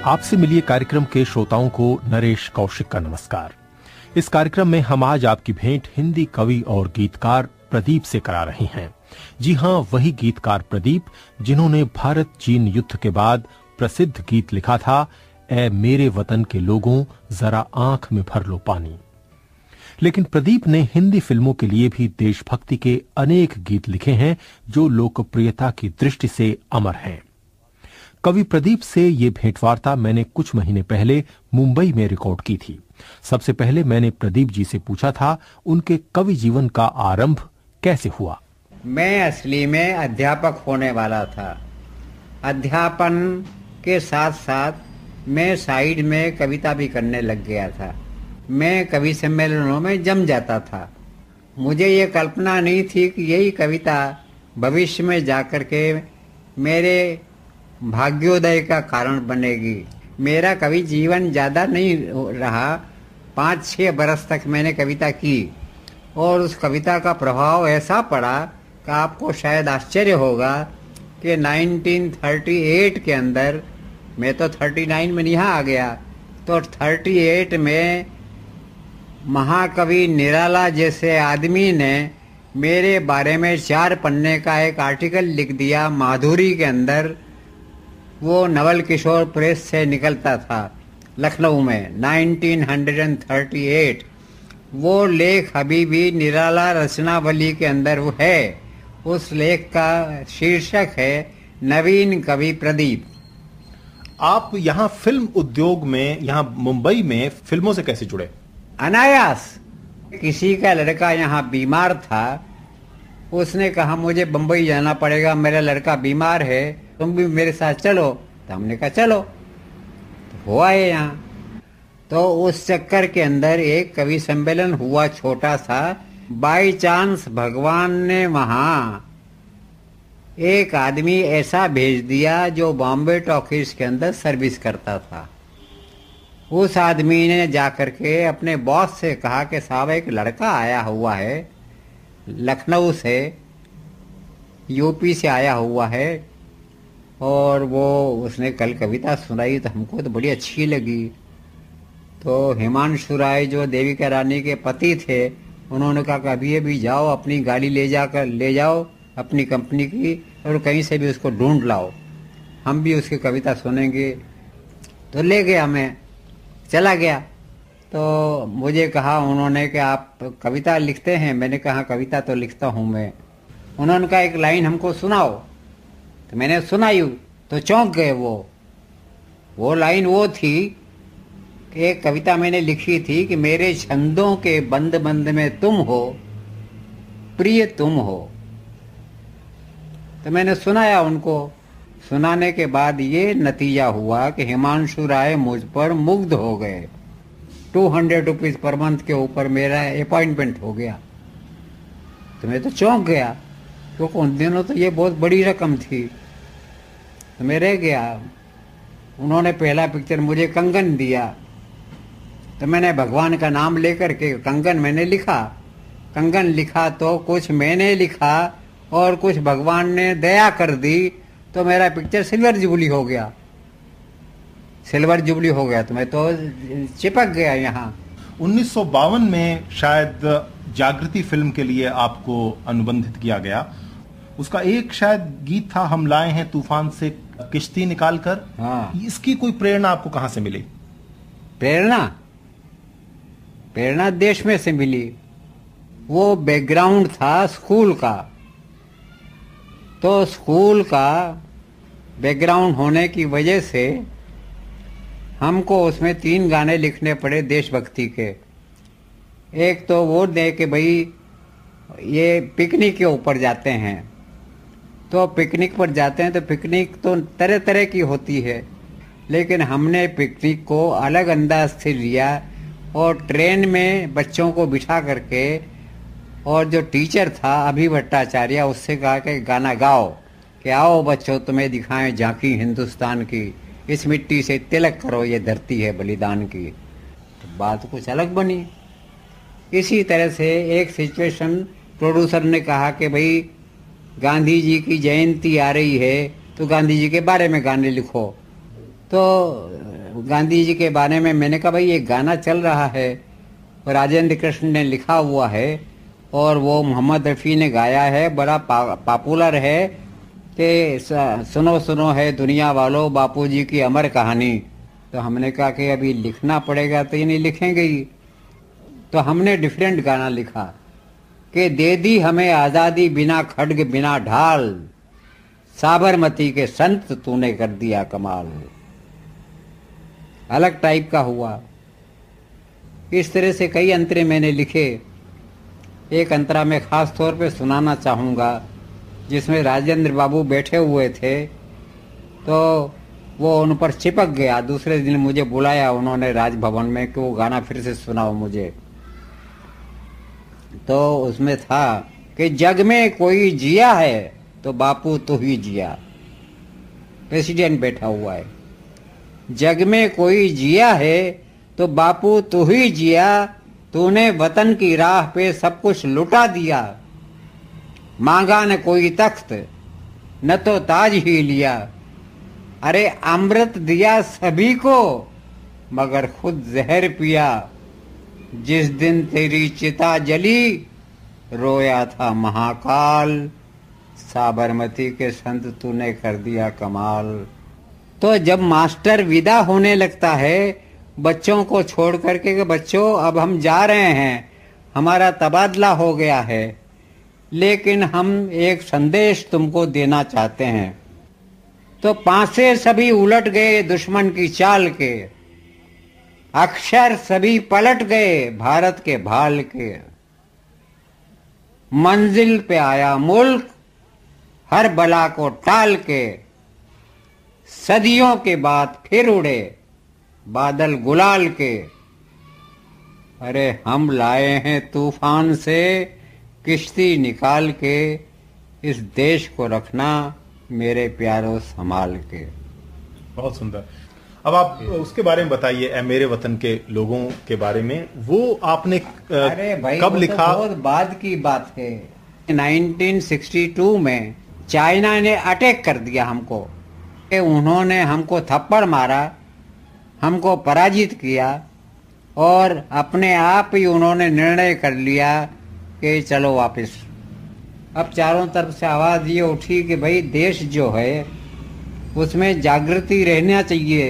आपसे मिलिए कार्यक्रम के श्रोताओं को नरेश कौशिक का नमस्कार। इस कार्यक्रम में हम आज आपकी भेंट हिंदी कवि और गीतकार प्रदीप से करा रहे हैं। जी हां, वही गीतकार प्रदीप जिन्होंने भारत चीन युद्ध के बाद प्रसिद्ध गीत लिखा था, ऐ मेरे वतन के लोगों जरा आंख में भर लो पानी। लेकिन प्रदीप ने हिंदी फिल्मों के लिए भी देशभक्ति के अनेक गीत लिखे हैं जो लोकप्रियता की दृष्टि से अमर हैं। कवि प्रदीप से ये भेंटवार्ता मैंने कुछ महीने पहले मुंबई में रिकॉर्ड की थी। सबसे पहले मैंने प्रदीप जी से पूछा था उनके कवि जीवन का आरंभ कैसे हुआ। मैं असली में अध्यापक होने वाला था। अध्यापन के साथ साथ मैं साइड में कविता भी करने लग गया था। मैं कवि सम्मेलनों में जम जाता था। मुझे ये कल्पना नहीं थी कि यही कविता भविष्य में जाकर के मेरे भाग्योदय का कारण बनेगी। मेरा कवि जीवन ज़्यादा नहीं रहा, 5-6 बरस तक मैंने कविता की और उस कविता का प्रभाव ऐसा पड़ा कि आपको शायद आश्चर्य होगा कि 1938 के अंदर, मैं तो 39 में यहाँ आ गया, तो 38 में महाकवि निराला जैसे आदमी ने मेरे बारे में 4 पन्ने का एक आर्टिकल लिख दिया माधुरी के अंदर। वो नवल किशोर प्रेस से निकलता था लखनऊ में 1938। वो लेख अभी भी निराला रचनावली के अंदर वो है। उस लेख का शीर्षक है नवीन कवि प्रदीप। आप यहाँ फिल्म उद्योग में, यहाँ मुंबई में फिल्मों से कैसे जुड़े? अनायास। किसी का लड़का यहाँ बीमार था, उसने कहा मुझे बंबई जाना पड़ेगा, मेरा लड़का बीमार है, तुम भी मेरे साथ चलो। तो हमने कहा चलो, तो हुआ है यहाँ। तो उस चक्कर के अंदर एक कवि सम्मेलन हुआ छोटा सा। बाई चांस भगवान ने वहाँ एक आदमी ऐसा भेज दिया जो बॉम्बे टॉकीज के अंदर सर्विस करता था। उस आदमी ने जाकर के अपने बॉस से कहा कि साहब एक लड़का आया हुआ है लखनऊ से, यूपी से आया हुआ है, और वो उसने कल कविता सुनाई तो हमको तो बड़ी अच्छी लगी। तो हिमांशु राय जो देविका रानी के पति थे, उन्होंने कहा कि अभी अभी जाओ, अपनी गाड़ी ले जाओ अपनी कंपनी की, और कहीं से भी उसको ढूंढ लाओ, हम भी उसकी कविता सुनेंगे। तो ले गया, मैं चला गया। तो मुझे कहा उन्होंने कि आप कविता लिखते हैं? मैंने कहा कविता तो लिखता हूँ मैं। उन्होंने कहा एक लाइन हमको सुनाओ। तो मैंने सुनाई तो चौंक गए वो लाइन वो थी कि एक कविता मैंने लिखी थी कि मेरे छंदों के बंद बंद में तुम हो, प्रिय तुम हो। तो मैंने सुनाया उनको। सुनाने के बाद ये नतीजा हुआ कि हिमांशु राय मुझ पर मुग्ध हो गए। 200 रुपीज पर मंथ के ऊपर मेरा अपॉइंटमेंट हो गया। तो मैं तो चौंक गया, क्योंकि उन दिनों तो ये बहुत बड़ी रकम थी। तो मैं रह गया। उन्होंने पहला पिक्चर मुझे कंगन दिया, तो मैंने भगवान का नाम लेकर के कंगन मैंने लिखा। कंगन लिखा तो कुछ मैंने लिखा और कुछ भगवान ने दया कर दी, तो मेरा पिक्चर सिल्वर जुबली हो गया। तो मैं तो चिपक गया यहाँ। 1952 में शायद जागृति फिल्म के लिए आपको अनुबंधित किया गया। उसका एक शायद गीत था, हम लाए हैं तूफान से किश्ती निकाल कर। हाँ। इसकी कोई प्रेरणा आपको कहां से मिली? प्रेरणा देश में से मिली। वो बैकग्राउंड था स्कूल का, तो स्कूल का बैकग्राउंड होने की वजह से हमको उसमें 3 गाने लिखने पड़े देशभक्ति के। एक तो वो दे कि भाई ये पिकनिक के ऊपर जाते हैं, तो पिकनिक पर जाते हैं तो पिकनिक तो तरह तरह की होती है, लेकिन हमने पिकनिक को अलग अंदाज से लिया और ट्रेन में बच्चों को बिठा करके, और जो टीचर था अभी भट्टाचार्य, उससे कहा कि गाना गाओ कि आओ बच्चों तुम्हें दिखाएं झांकी हिंदुस्तान की, इस मिट्टी से तिलक करो ये धरती है बलिदान की। तो बात कुछ अलग बनी। इसी तरह से एक सिचुएशन, प्रोड्यूसर ने कहा कि भाई गांधी जी की जयंती आ रही है तो गांधी जी के बारे में गाने लिखो। तो गांधी जी के बारे में मैंने कहा भाई ये गाना चल रहा है, राजेंद्र कृष्ण ने लिखा हुआ है और वो मोहम्मद रफ़ी ने गाया है, बड़ा पॉपुलर है कि सुनो सुनो है दुनिया वालों बापूजी की अमर कहानी। तो हमने कहा कि अभी लिखना पड़ेगा, तो ये नहीं लिखेंगे ही। तो हमने डिफरेंट गाना लिखा कि दे दी हमें आज़ादी बिना खड्ग बिना ढाल, साबरमती के संत तूने कर दिया कमाल। अलग टाइप का हुआ। इस तरह से कई अंतरे मैंने लिखे। एक अंतरा मैं खास तौर पे सुनाना चाहूँगा, जिसमें राजेंद्र बाबू बैठे हुए थे, तो वो उन पर चिपक गया। दूसरे दिन मुझे बुलाया उन्होंने राजभवन में कि वो गाना फिर से सुनाओ मुझे। तो उसमें था कि जग में कोई जिया है तो बापू तू ही जिया। प्रेसिडेंट बैठा हुआ है। जग में कोई जिया है तो बापू तू ही जिया, तूने वतन की राह पे सब कुछ लुटा दिया। मांगा न कोई तख्त न तो ताज ही लिया, अरे अमृत दिया सभी को मगर खुद जहर पिया। जिस दिन तेरी चिता जली रोया था महाकाल, साबरमती के संत तूने कर दिया कमाल। तो जब मास्टर विदा होने लगता है बच्चों को छोड़ करके कि बच्चों अब हम जा रहे हैं, हमारा तबादला हो गया है, लेकिन हम एक संदेश तुमको देना चाहते हैं। तो पांसे सभी उलट गए दुश्मन की चाल के, अक्षर सभी पलट गए भारत के भाल के। मंजिल पे आया मुल्क हर बला को टाल के, सदियों के बाद फिर उड़े बादल गुलाल के। अरे हम लाए हैं तूफान से किश्ती निकाल के, इस देश को रखना मेरे प्यारों संभाल के। बहुत सुंदर। अब आप उसके बारे में बताइए, ए मेरे वतन के लोगों के बारे में। वो आपने अरे भाई कब लिखा? तो बहुत बाद की बात है। 1962 में चाइना ने अटैक कर दिया हमको। उन्होंने हमको थप्पड़ मारा, हमको पराजित किया और अपने आप ही उन्होंने निर्णय कर लिया कि चलो वापस। अब चारों तरफ से आवाज ये उठी कि भाई देश जो है उसमें जागृति रहना चाहिए,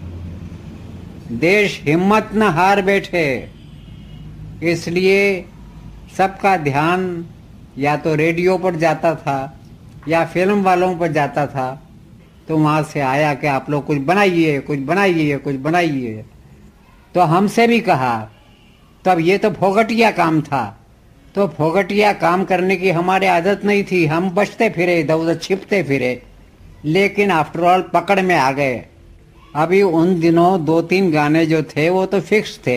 देश हिम्मत न हार बैठे। इसलिए सबका ध्यान या तो रेडियो पर जाता था या फिल्म वालों पर जाता था। तो वहाँ से आया कि आप लोग कुछ बनाइए, कुछ बनाइए, कुछ बनाइए। तो हमसे भी कहा, तब ये तो फोगटिया काम था, तो फोगटिया काम करने की हमारे आदत नहीं थी। हम बचते फिरे, इधर उधर छिपते फिरे, लेकिन आफ्टर ऑल पकड़ में आ गए। अभी उन दिनों 2-3 गाने जो थे वो तो फिक्स थे।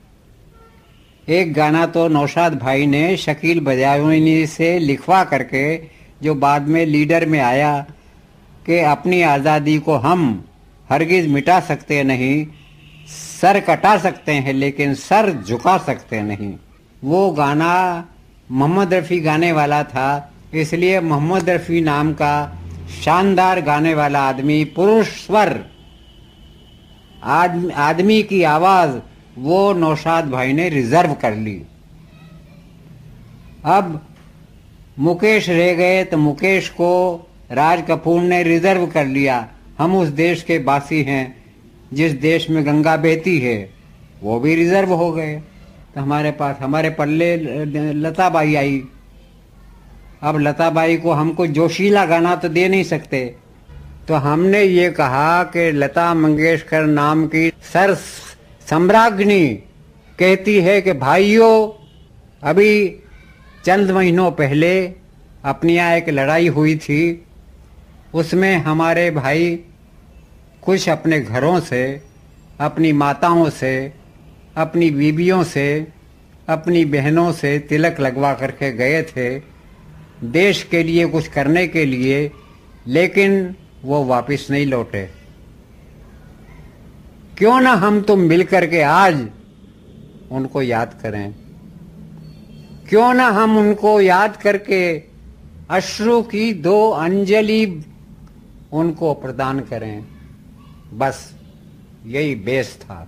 एक गाना तो नौशाद भाई ने शकील बजावनी से लिखवा करके, जो बाद में लीडर में आया, कि अपनी आज़ादी को हम हरगिज मिटा सकते नहीं, सर कटा सकते हैं लेकिन सर झुका सकते नहीं। वो गाना मोहम्मद रफ़ी गाने वाला था, इसलिए मोहम्मद रफ़ी नाम का शानदार गाने वाला आदमी, पुरुष स्वर आदमी की आवाज, वो नौशाद भाई ने रिजर्व कर ली। अब मुकेश रह गए तो मुकेश को राज कपूर ने रिजर्व कर लिया। हम उस देश के बासी हैं जिस देश में गंगा बहती है, वो भी रिजर्व हो गए। तो हमारे पल्ले लता बाई आई। अब लता बाई को हमको जोशीला गाना तो दे नहीं सकते, तो हमने ये कहा कि लता मंगेशकर नाम की सर सम्राज्ञी कहती है कि भाइयों, अभी चंद महीनों पहले अपनी यहाँ एक लड़ाई हुई थी, उसमें हमारे भाई कुछ अपने घरों से, अपनी माताओं से, अपनी बीबियों से, अपनी बहनों से तिलक लगवा करके गए थे देश के लिए कुछ करने के लिए, लेकिन वो वापस नहीं लौटे। क्यों ना हम तुम मिलकर के आज उनको याद करें, क्यों ना हम उनको याद करके अश्रु की 2 अंजलि उनको प्रदान करें। बस यही बेस था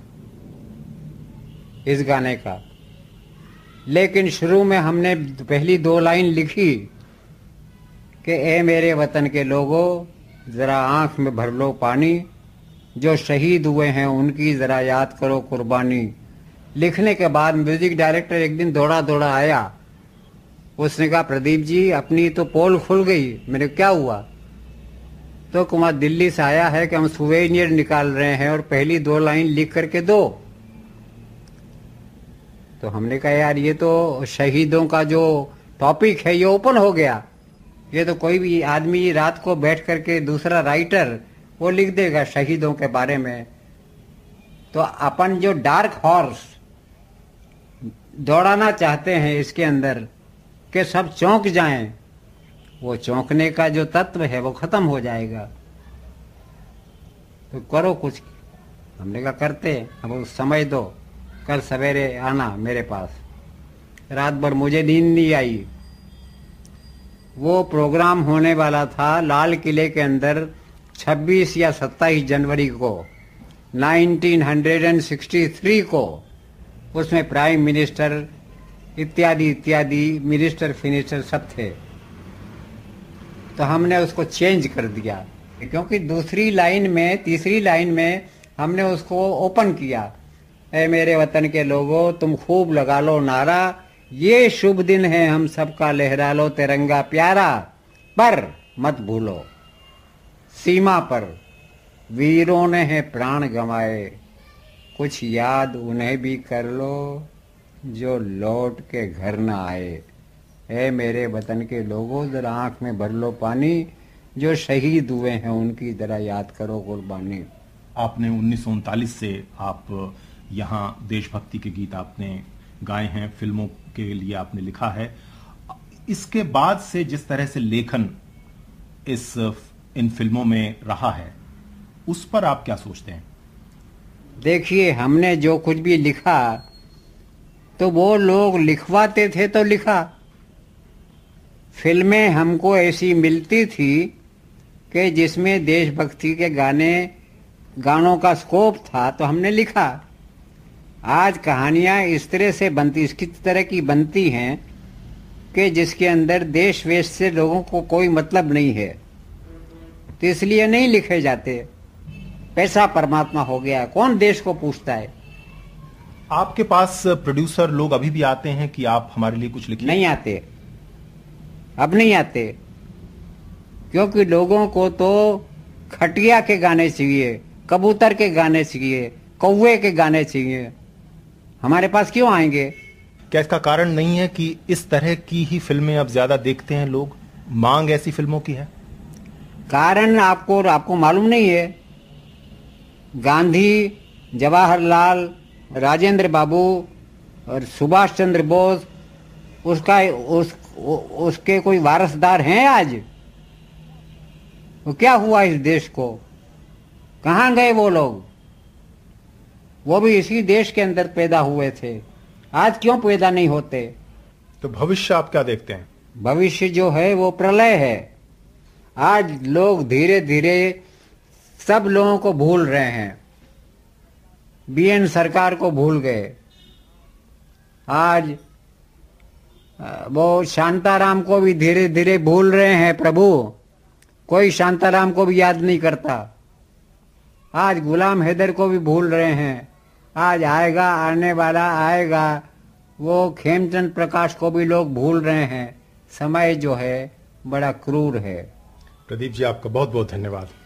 इस गाने का। लेकिन शुरू में हमने पहली 2 लाइन लिखी कि ए मेरे वतन के लोगों जरा आंख में भर लो पानी, जो शहीद हुए हैं उनकी जरा याद करो कुर्बानी। लिखने के बाद म्यूजिक डायरेक्टर एक दिन दौड़ा दौड़ा आया, उसने कहा प्रदीप जी अपनी तो पोल खुल गई। मैंने क्या हुआ? तो कुमार दिल्ली से आया है कि हम सुवेनियर निकाल रहे हैं और पहली 2 लाइन लिख करके दो। तो हमने कहा यार ये तो शहीदों का जो टॉपिक है ये ओपन हो गया, ये तो कोई भी आदमी रात को बैठ करके दूसरा राइटर वो लिख देगा शहीदों के बारे में। तो अपन जो डार्क हॉर्स दौड़ाना चाहते हैं इसके अंदर कि सब चौंक जाएं, वो चौंकने का जो तत्व है वो खत्म हो जाएगा। तो करो कुछ। हमने कहा करते, अब समय दो, कल सवेरे आना मेरे पास। रात भर मुझे नींद नहीं आई। वो प्रोग्राम होने वाला था लाल किले के अंदर 26 या 27 जनवरी को 1963 को। उसमें प्राइम मिनिस्टर इत्यादि इत्यादि मिनिस्टर फिनिस्टर सब थे। तो हमने उसको चेंज कर दिया क्योंकि तीसरी लाइन में हमने उसको ओपन किया, ऐ मेरे वतन के लोगों तुम खूब लगा लो नारा, ये शुभ दिन है हम सबका लहरा लो तिरंगा प्यारा, पर मत भूलो सीमा पर वीरों ने है प्राण गंवाए, कुछ याद उन्हें भी कर लो जो लौट के घर न आए। ऐ मेरे वतन के लोगों जरा आंख में भर लो पानी, जो शहीद हुए हैं उनकी जरा याद करो कुर्बानी। आपने 1939 से आप यहाँ देशभक्ति के गीत आपने गाए हैं, फिल्मों के लिए आपने लिखा है। इसके बाद से जिस तरह से लेखन इन फिल्मों में रहा है उस पर आप क्या सोचते हैं? देखिए हमने जो कुछ भी लिखा तो वो लोग लिखवाते थे तो लिखा। फिल्में हमको ऐसी मिलती थी कि जिसमें देशभक्ति के गानों का स्कोप था तो हमने लिखा। आज कहानियां इस तरह से बनती, इसकी तरह की बनती हैं कि जिसके अंदर देश वेश से लोगों को कोई मतलब नहीं है, तो इसलिए नहीं लिखे जाते। पैसा परमात्मा हो गया, कौन देश को पूछता है। आपके पास प्रोड्यूसर लोग अभी भी आते हैं कि आप हमारे लिए कुछ लिखिए? नहीं आते, अब नहीं आते, क्योंकि लोगों को तो खटिया के गाने चाहिए, कबूतर के गाने चाहिए, कौवे के गाने चाहिए। हमारे पास क्यों आएंगे? क्या इसका कारण नहीं है कि इस तरह की ही फिल्में अब ज्यादा देखते हैं लोग, मांग ऐसी फिल्मों की है? कारण आपको मालूम नहीं है। गांधी, जवाहरलाल, राजेंद्र बाबू और सुभाष चंद्र बोस उसके कोई वारसदार हैं आज? वो क्या हुआ इस देश को? कहाँ गए वो लोग? वो भी इसी देश के अंदर पैदा हुए थे, आज क्यों पैदा नहीं होते? तो भविष्य आप क्या देखते हैं? भविष्य जो है वो प्रलय है। आज लोग धीरे धीरे सब लोगों को भूल रहे हैं, बीएन सरकार को भूल गए। आज वो शांताराम को भी धीरे धीरे भूल रहे हैं प्रभु, कोई शांताराम को भी याद नहीं करता। आज गुलाम हैदर को भी भूल रहे हैं। आज आएगा, आने वाला आएगा, वो खेमचंद प्रकाश को भी लोग भूल रहे हैं। समय जो है बड़ा क्रूर है। प्रदीप जी आपका बहुत बहुत धन्यवाद।